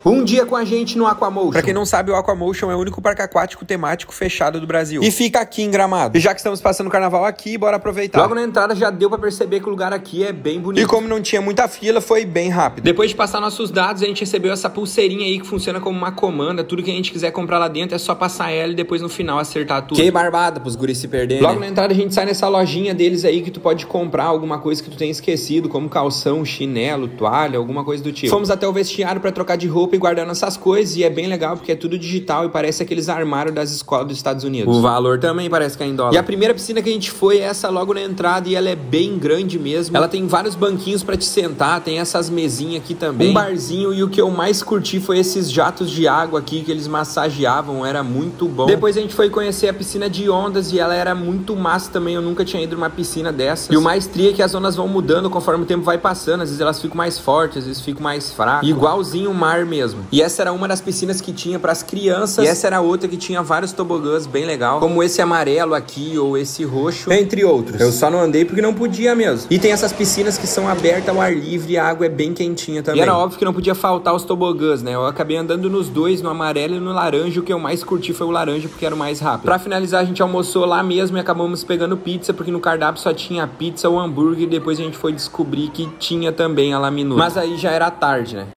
Um dia com a gente no Aquamotion. Pra quem não sabe, o Aquamotion é o único parque aquático temático fechado do Brasil. E fica aqui em Gramado. E já que estamos passando o carnaval aqui, bora aproveitar. Logo na entrada já deu pra perceber que o lugar aqui é bem bonito. E como não tinha muita fila, foi bem rápido. Depois de passar nossos dados, a gente recebeu essa pulseirinha aí que funciona como uma comanda. Tudo que a gente quiser comprar lá dentro é só passar ela e depois no final acertar tudo. Que barbada pros guris se perderem. Logo na entrada a gente sai nessa lojinha deles aí que tu pode comprar alguma coisa que tu tenha esquecido, como calção, chinelo, toalha, alguma coisa do tipo. Fomos até o vestiário pra trocar de roupa e guardar nossas coisas e é bem legal porque é tudo digital e parece aqueles armários das escolas dos Estados Unidos. O valor também parece que é em dólar. E a primeira piscina que a gente foi é essa logo na entrada e ela é bem grande mesmo. Ela tem vários banquinhos pra te sentar, tem essas mesinhas aqui também. Um barzinho e o que eu mais curti foi esses jatos de água aqui que eles massageavam, era muito bom. Depois a gente foi conhecer a piscina de ondas e ela era muito massa também, eu nunca tinha ido numa piscina dessas. E o mais tri é que as ondas vão mudando conforme o tempo vai passando, às vezes elas ficam mais fortes, às vezes ficam mais fracas. Igualzinho o mar mesmo. E essa era uma das piscinas que tinha pras crianças. E essa era outra que tinha vários tobogãs bem legal, como esse amarelo aqui ou esse roxo, entre outros. Eu só não andei porque não podia mesmo. E tem essas piscinas que são abertas ao ar livre e a água é bem quentinha também. E era óbvio que não podia faltar os tobogãs, né? Eu acabei andando nos dois, no amarelo e no laranja. O que eu mais curti foi o laranja porque era o mais rápido. Pra finalizar, a gente almoçou lá mesmo e acabamos pegando pizza, porque no cardápio só tinha pizza ou hambúrguer. E depois a gente foi descobrir que tinha também a laminuta. Mas aí já era tarde, né?